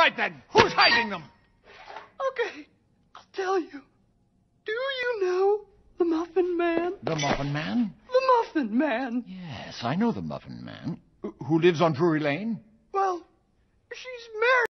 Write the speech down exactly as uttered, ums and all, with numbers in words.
right, then. Who's hiding them? Okay, I'll tell you. Do you know the Muffin Man? The Muffin Man? The Muffin Man. Yes, I know the Muffin Man. Who lives on Drury Lane? Well, she's married.